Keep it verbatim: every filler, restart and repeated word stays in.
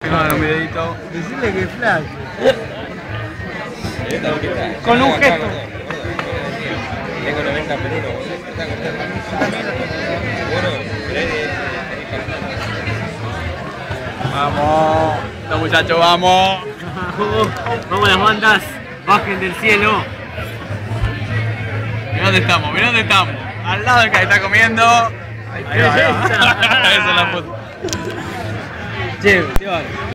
No, un videito. Decirle que flash. Con un gesto. Tengo noventa perunos. Vamos. Los muchachos, vamos. Vamos las bandas. Bajen del cielo. Mirá dónde estamos, mirá dónde estamos. Al lado del que está comiendo. Ahí va, ahí va. Esa es la foto. Che, tío.